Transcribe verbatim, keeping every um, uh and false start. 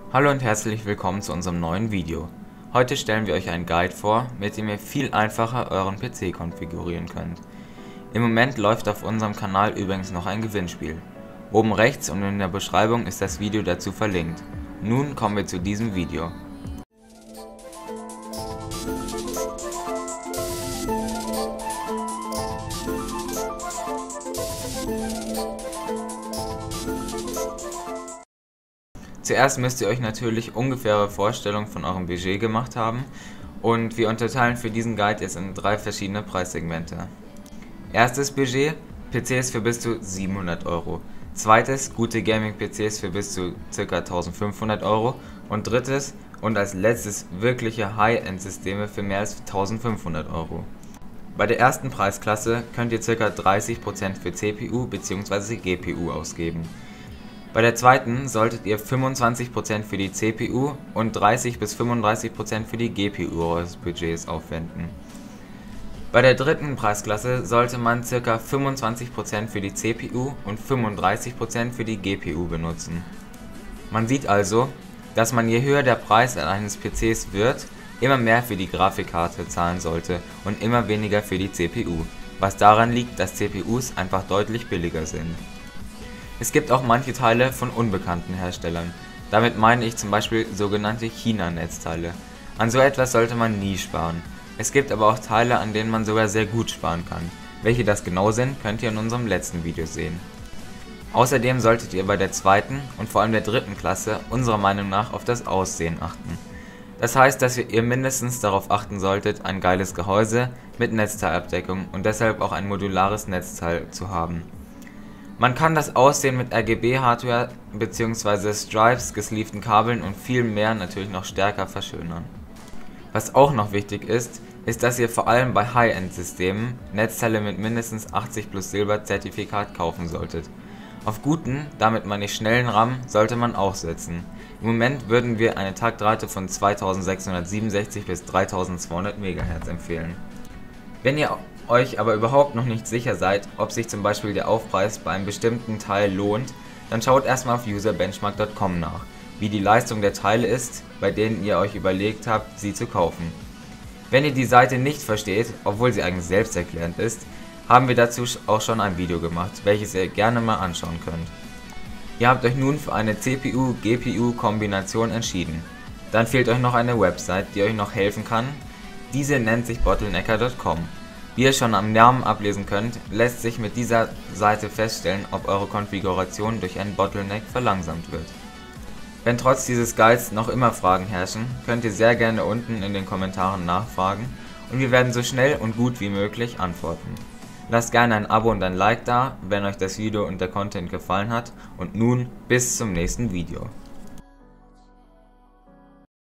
Hallo und herzlich willkommen zu unserem neuen Video. Heute stellen wir euch einen Guide vor, mit dem ihr viel einfacher euren P C konfigurieren könnt. Im Moment läuft auf unserem Kanal übrigens noch ein Gewinnspiel. Oben rechts und in der Beschreibung ist das Video dazu verlinkt. Nun kommen wir zu diesem Video. Zuerst müsst ihr euch natürlich ungefähre Vorstellungen von eurem Budget gemacht haben und wir unterteilen für diesen Guide jetzt in drei verschiedene Preissegmente. Erstes Budget, P Cs für bis zu siebenhundert Euro. Zweites, gute Gaming-P Cs für bis zu ca. eintausendfünfhundert Euro. Und drittes und als letztes wirkliche High-End-Systeme für mehr als eintausendfünfhundert Euro. Bei der ersten Preisklasse könnt ihr ca. dreißig Prozent für C P U bzw. G P U ausgeben. Bei der zweiten solltet ihr fünfundzwanzig Prozent für die C P U und dreißig bis fünfunddreißig Prozent für die G P U eures Budgets aufwenden. Bei der dritten Preisklasse sollte man ca. fünfundzwanzig Prozent für die C P U und fünfunddreißig Prozent für die G P U benutzen. Man sieht also, dass man je höher der Preis eines P Cs wird, immer mehr für die Grafikkarte zahlen sollte und immer weniger für die C P U, was daran liegt, dass C P Us einfach deutlich billiger sind. Es gibt auch manche Teile von unbekannten Herstellern, damit meine ich zum Beispiel sogenannte China-Netzteile. An so etwas sollte man nie sparen. Es gibt aber auch Teile, an denen man sogar sehr gut sparen kann. Welche das genau sind, könnt ihr in unserem letzten Video sehen. Außerdem solltet ihr bei der zweiten und vor allem der dritten Klasse unserer Meinung nach auf das Aussehen achten. Das heißt, dass ihr mindestens darauf achten solltet, ein geiles Gehäuse mit Netzteilabdeckung und deshalb auch ein modulares Netzteil zu haben. Man kann das Aussehen mit R G B-Hardware bzw. Stripes, gesleevten Kabeln und viel mehr natürlich noch stärker verschönern. Was auch noch wichtig ist, ist, dass ihr vor allem bei High-End-Systemen Netzteile mit mindestens achtzig plus Silber Zertifikat kaufen solltet. Auf guten, damit meine ich schnellen RAM, sollte man auch setzen. Im Moment würden wir eine Taktrate von zweitausendsechshundertsiebenundsechzig bis dreitausendzweihundert Megahertz empfehlen. Wenn ihr euch aber überhaupt noch nicht sicher seid, ob sich zum Beispiel der Aufpreis bei einem bestimmten Teil lohnt, dann schaut erstmal auf userbenchmark punkt com nach, wie die Leistung der Teile ist, bei denen ihr euch überlegt habt, sie zu kaufen. Wenn ihr die Seite nicht versteht, obwohl sie eigentlich selbsterklärend ist, haben wir dazu auch schon ein Video gemacht, welches ihr gerne mal anschauen könnt. Ihr habt euch nun für eine C P U-G P U-Kombination entschieden. Dann fehlt euch noch eine Website, die euch noch helfen kann. Diese nennt sich bottlenecker punkt com. Wie ihr schon am Namen ablesen könnt, lässt sich mit dieser Seite feststellen, ob eure Konfiguration durch einen Bottleneck verlangsamt wird. Wenn trotz dieses Guides noch immer Fragen herrschen, könnt ihr sehr gerne unten in den Kommentaren nachfragen und wir werden so schnell und gut wie möglich antworten. Lasst gerne ein Abo und ein Like da, wenn euch das Video und der Content gefallen hat und nun bis zum nächsten Video.